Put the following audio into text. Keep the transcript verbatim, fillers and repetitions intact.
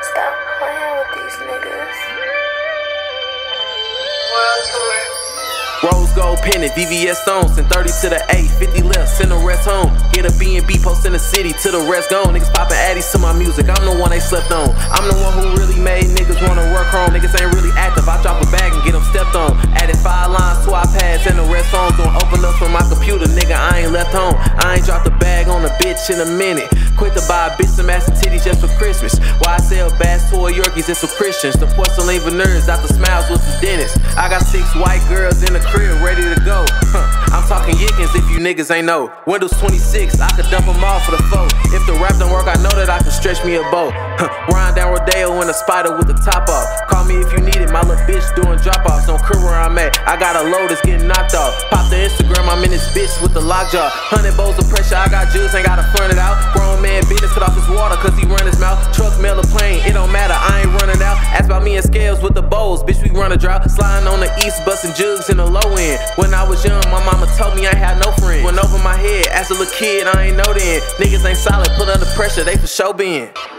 Stop playing with these niggas. World tour. Rose gold pennant, V V S stones, send thirty to the A, fifty left, send the rest home. Get a B and B post in the city, to the rest gone. Niggas poppin' addies to my music, I'm the one they slept on. I'm the one who really made niggas wanna work home. Niggas ain't really active, I drop a bag and get them stepped on. Added five lines to our pads and the rest songs don't open up from my computer, nigga, I ain't left home. I ain't dropped a bag on a bitch in a minute. Quit to buy a bitch some ass and titties just for Christmas. Why I sell bass toy Yorkies, it's for Christians. The porcelain veneers, Doctor Smiles with the dentist. I got six white girls in the crib ready to go. Huh. I'm talking yickins if you niggas ain't know. Windows twenty-six, I could dump them all for the foe. If the rap don't work, I know that I can stretch me a bow. Huh. Ryan down Rodeo in a spider with the top off. Call me if you need it, my little bitch doing drop-offs. Don't care where I'm at, I got a load that's getting knocked off. Pop the Instagram, I'm in this bitch with the lockjaw. Hundred bowls of pressure, I got juice, ain't gotta front it out. Grown man business, cut off his water cause he run his mouth. Truck, mail, or plane, it don't matter, I ain't running out. Ask about me and Scales with the bowls, bitch we run a drought. Sliding on the east, busting jugs in the low end. When I was young, my mama told me I ain't had no friends. Went over my head, as a little kid, I ain't know then. Niggas ain't solid, put under pressure, they for sure being.